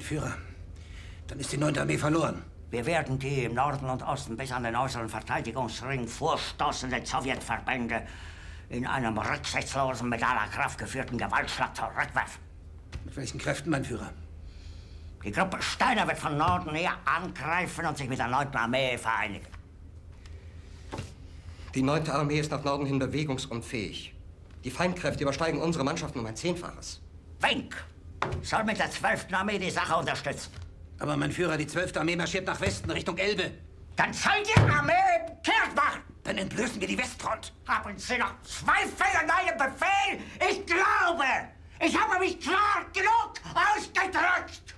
Führer, dann ist die 9. Armee verloren. Wir werden die im Norden und Osten bis an den äußeren Verteidigungsring vorstoßenden Sowjetverbände in einem rücksichtslosen, mit aller Kraft geführten Gewaltschlag zurückwerfen. Mit welchen Kräften, mein Führer? Die Gruppe Steiner wird von Norden her angreifen und sich mit der 9. Armee vereinigen. Die 9. Armee ist nach Norden hin bewegungsunfähig. Die Feindkräfte übersteigen unsere Mannschaften um ein 10-faches. Wenk soll mit der 12. Armee die Sache unterstützen. Aber, mein Führer, die 12. Armee marschiert nach Westen, Richtung Elbe. Dann soll die Armee kehrt machen. Dann entblößen wir die Westfront. Haben Sie noch Zweifel an meinem Befehl? Ich glaube, ich habe mich klar genug ausgedrückt.